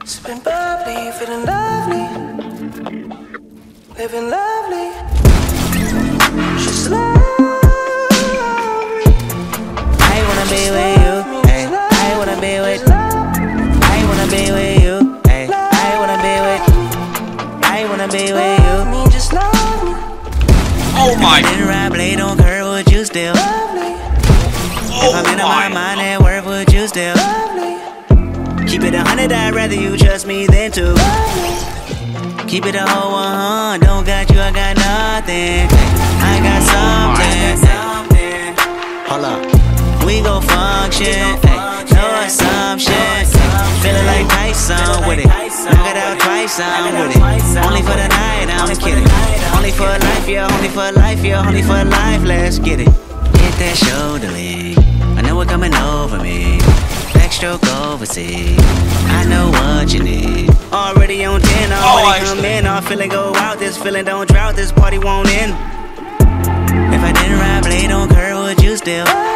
Sipping bubbly, feeling lovely, living lovely. She's lovely. I wanna be with you, ay. I wanna be with. I wanna be with you, ay. I wanna be with. I wanna be with you. Me, just love me. Oh my! If I didn't ride blade on curve, would you still? If I'm in my mind at work, would you still? Keep it 100, I'd rather you trust me than to. Keep it a whole 100, don't got you, I got nothing. I got something. Hold up, we gon' function. No assumption. Feeling like Tyson with it. Knock it out twice, I'm with it. Only for the night, I'm kidding. Only for life, yeah, only for life, yeah, only for life, let's get it. Hit that shoulder lean, I know it coming over me. Backstroke overseas, I know what you need. Already on 10, already come in. All feeling go out, this feeling don't drought, this party won't end. If I didn't ride blade on curve, would you still?